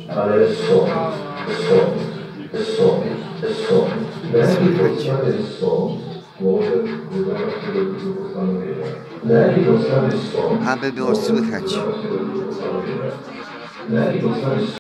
Ale sąd. Na jakiej podstawie sąd może wydawać tego typu postanowienia? Na jakiej podstawie sąd Aby było słychać. na jakiej podstawie